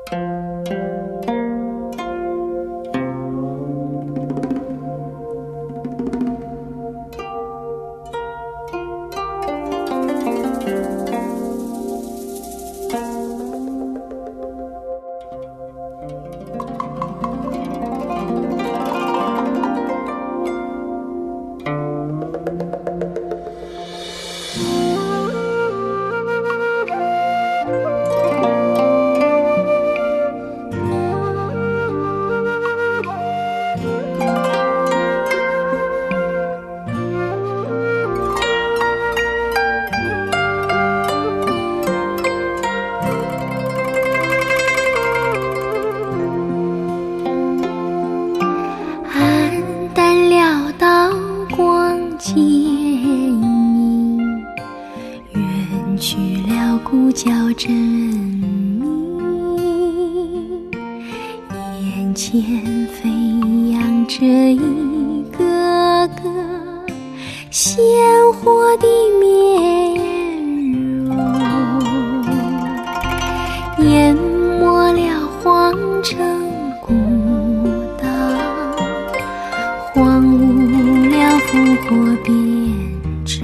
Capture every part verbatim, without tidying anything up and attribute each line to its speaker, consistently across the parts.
Speaker 1: 鼓角振鸣，眼前飞扬着一个个鲜活的面容，淹没了皇城古道，荒芜了烽火边城。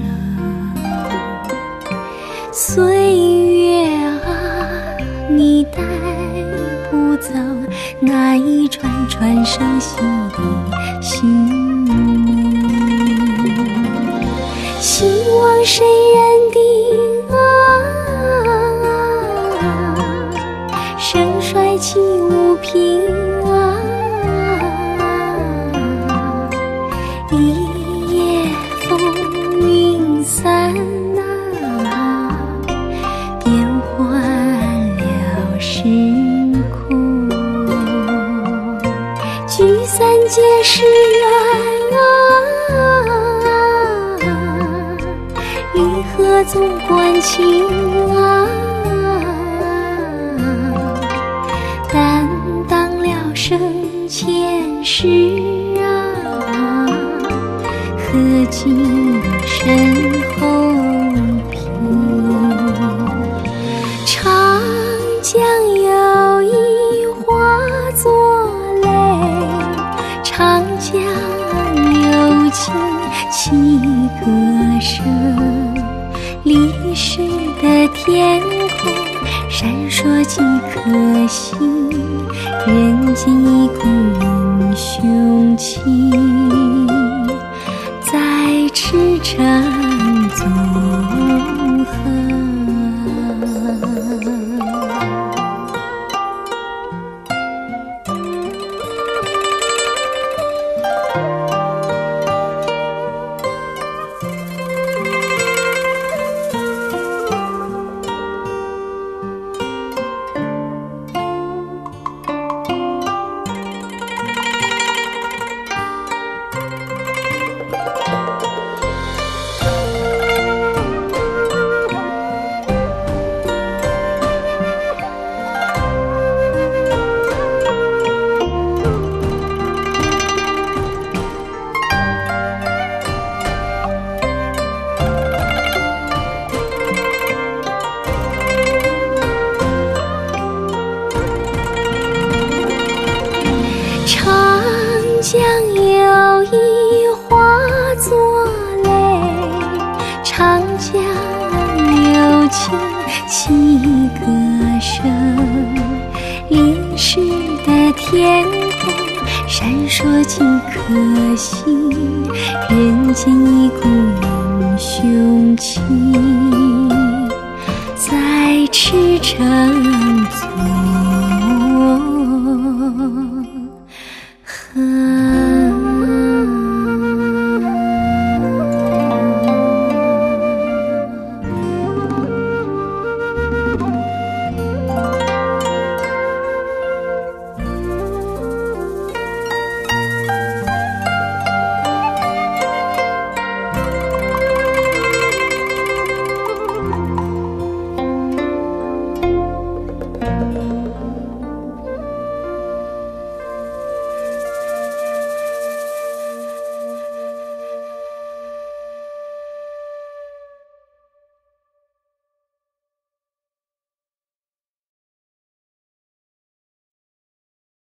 Speaker 1: 岁月啊，你带不走那一串串熟悉的姓名，希望谁认定啊，盛衰起无凭啊，一夜风云散啊，变换了时空，聚散皆是缘啊，离合总关情啊，担当了生前事啊，何尽身后长江有意化作泪，长江有情泣歌声，历史的天空闪烁几颗星，人间一股英雄情，在赤诚纵横。长江有意化作泪，长江有情泣歌声，历史的天空闪烁几颗星，人间一股英雄情，在赤诚纵